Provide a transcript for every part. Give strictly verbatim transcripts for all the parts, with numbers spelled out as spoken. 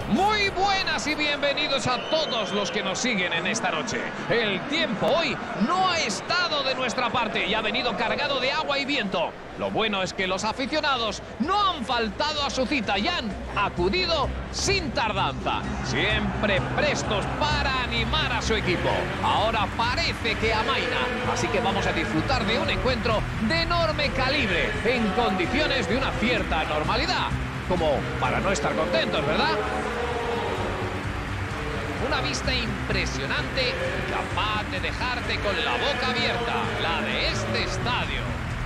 Muy buenas y bienvenidos a todos los que nos siguen en esta noche. El tiempo hoy no ha estado de nuestra parte y ha venido cargado de agua y viento. Lo bueno es que los aficionados no han faltado a su cita y han acudido sin tardanza, siempre prestos para animar a su equipo. Ahora parece que amaina, así que vamos a disfrutar de un encuentro de enorme calibre, en condiciones de una cierta normalidad. Como para no estar contentos, ¿verdad? Una vista impresionante, capaz de dejarte con la boca abierta, la de este estadio.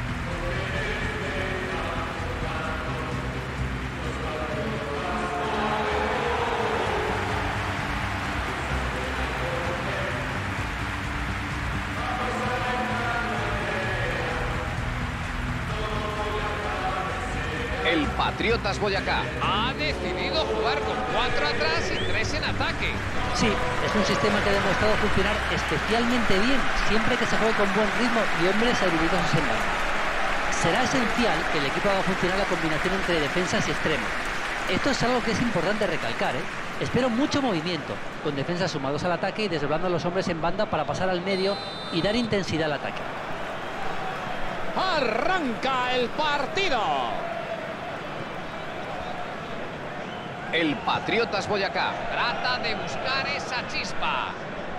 El Patriotas Boyacá ha decidido jugar con cuatro atrás y tres en ataque. Sí, es un sistema que ha demostrado funcionar especialmente bien siempre que se juegue con buen ritmo y hombres habilidosos en banda. Será esencial que el equipo haga funcionar la combinación entre defensas y extremos. Esto es algo que es importante recalcar, ¿eh? Espero mucho movimiento, con defensas sumados al ataque y desdoblando a los hombres en banda para pasar al medio y dar intensidad al ataque. ¡Arranca el partido! El Patriotas Boyacá trata de buscar esa chispa.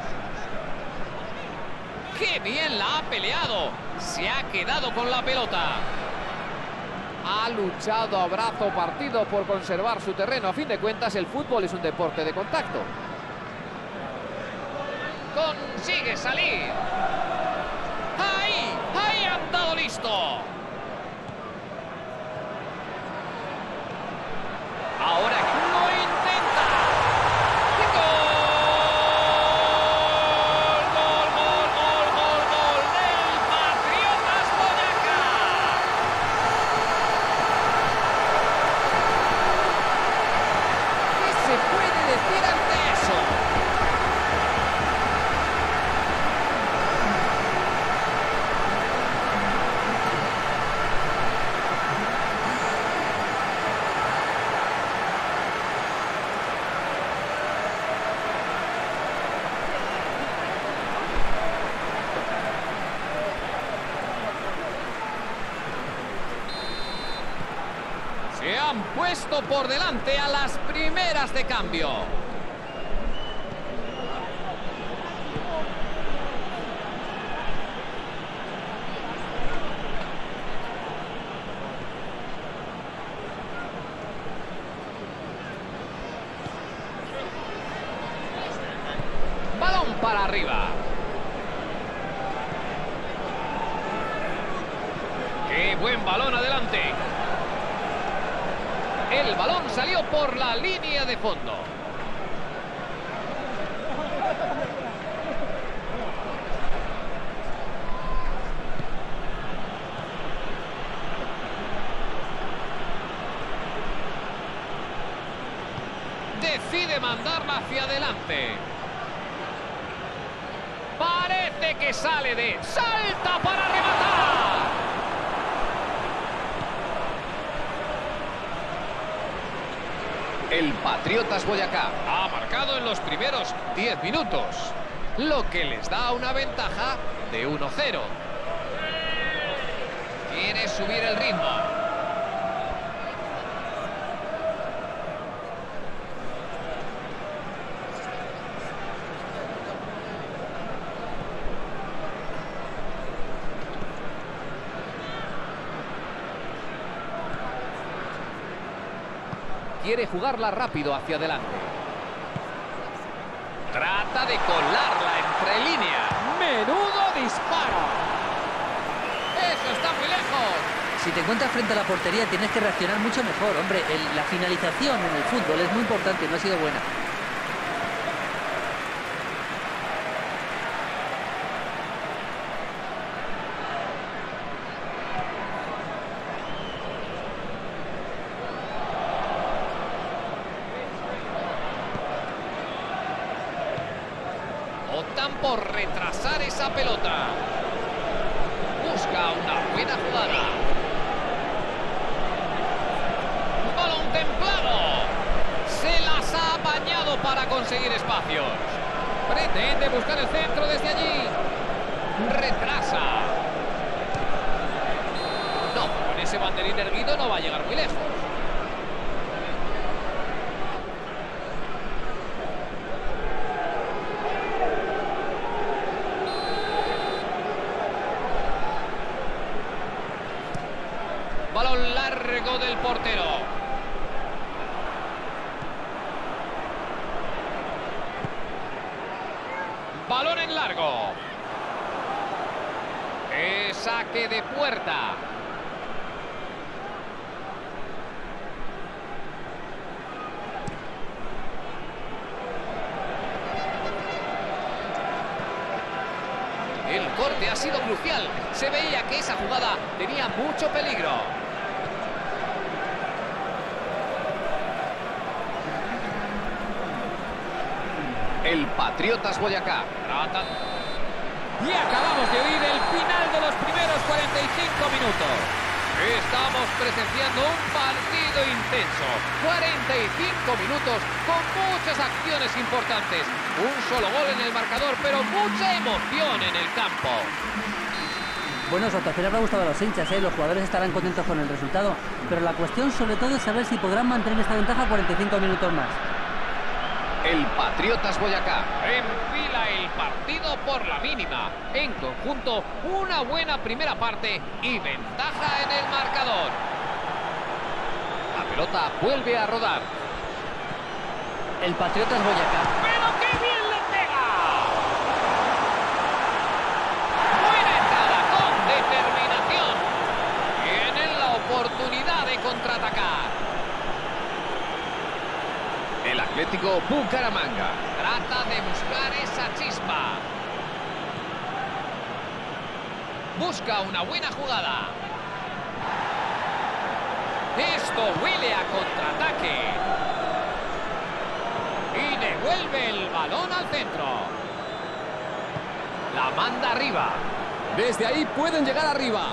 ¡Qué bien la ha peleado! Se ha quedado con la pelota. Ha luchado a brazo partido por conservar su terreno. A fin de cuentas, el fútbol es un deporte de contacto. Consigue salir. ¡Ahí! ¡Ahí han dado listo! Ahora lo intenta. ¡Gol! ¡Gol, gol, gol, gol, gol del Patriotas Boyacá! ¿Qué se puede decir ante eso? Se han puesto por delante a las primeras de cambio. Balón para arriba. ¡Qué buen balón adelante! El balón salió por la línea de fondo. Decide mandarla hacia adelante. Parece que sale de... ¡Salta para rematar! El Patriotas Boyacá ha marcado en los primeros diez minutos, lo que les da una ventaja de uno cero. Quiere subir el ritmo. Quiere jugarla rápido hacia adelante. Trata de colarla entre líneas. ¡Menudo disparo! ¡Eso está muy lejos! Si te encuentras frente a la portería tienes que reaccionar mucho mejor. Hombre, el, la finalización en el fútbol es muy importante, no ha sido buena. Optan por retrasar esa pelota. Busca una buena jugada. Balón templado. Se las ha conseguir espacios. Pretende buscar el centro desde allí. Retrasa. No, con ese banderín erguido no va a llegar muy lejos. Balón largo del portero. Balón en largo. Es saque de puerta. El corte ha sido crucial. Se veía que esa jugada tenía mucho peligro. El Patriotas Boyacá. Tratan. Y acabamos de oír el final de los primeros cuarenta y cinco minutos. Estamos presenciando un partido intenso. cuarenta y cinco minutos con muchas acciones importantes. Un solo gol en el marcador, pero mucha emoción en el campo. Bueno, su actuación habrá gustado a los hinchas, ¿eh? Los jugadores estarán contentos con el resultado. Pero la cuestión sobre todo es saber si podrán mantener esta ventaja cuarenta y cinco minutos más. El Patriotas Boyacá enfila el partido por la mínima. En conjunto, una buena primera parte y ventaja en el marcador. La pelota vuelve a rodar. El Patriotas Boyacá. ¡Pero qué bien le pega! Buena entrada con determinación. Tienen la oportunidad de contraatacar. El Atlético Bucaramanga trata de buscar esa chispa. Busca una buena jugada. Esto huele a contraataque. Y devuelve el balón al centro. La manda arriba. Desde ahí pueden llegar arriba.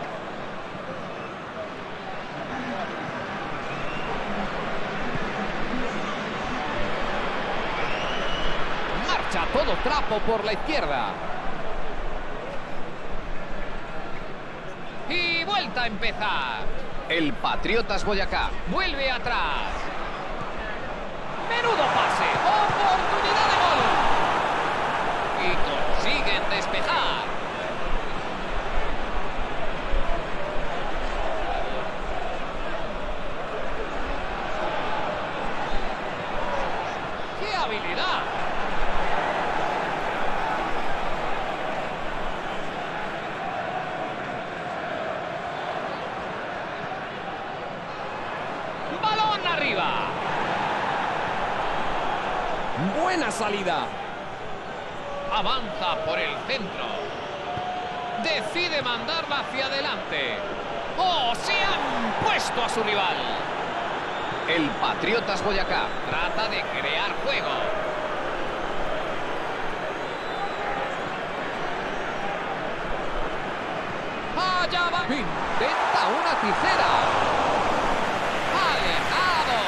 Marcha todo trapo por la izquierda. Y vuelta a empezar. El Patriotas Boyacá vuelve atrás. Menudo pase. Oportunidad de gol. Y consiguen despejar. ¡Qué habilidad! ¡Balón arriba! Buena salida. Avanza por el centro. Decide mandarla hacia adelante. ¡Oh! Se han puesto a su rival. El Patriotas Boyacá trata de crear juego. Allá va. Intenta una tijera. Alejado.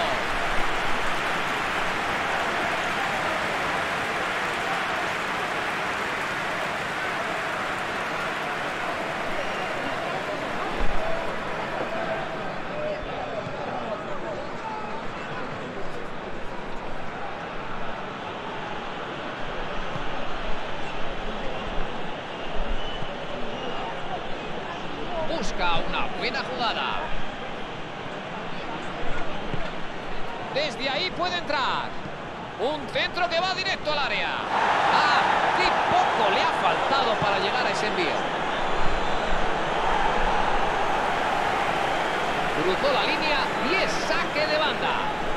Busca una buena jugada. Desde ahí puede entrar. Un centro que va directo al área. ¡Ah! ¡Qué poco le ha faltado para llegar a ese envío! Cruzó la línea y es saque de banda.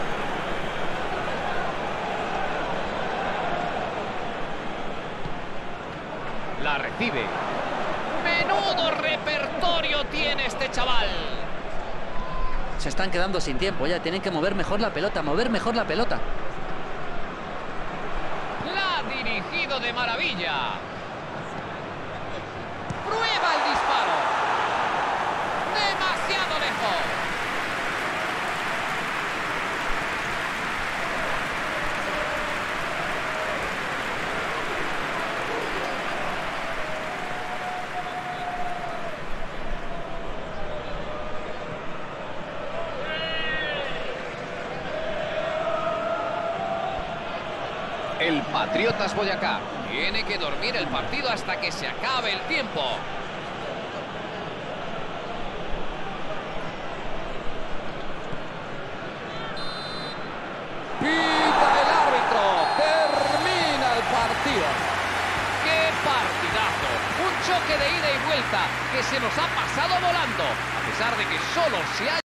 La recibe. ¡Menudo repertorio tiene este chaval! Se están quedando sin tiempo ya, tienen que mover mejor la pelota, mover mejor la pelota. La ha dirigido de maravilla. Prueba el disparo. Demasiado lejos. El Patriotas Boyacá tiene que dormir el partido hasta que se acabe el tiempo. Pita el árbitro. Termina el partido. ¡Qué partidazo! Un choque de ida y vuelta que se nos ha pasado volando, a pesar de que solo se ha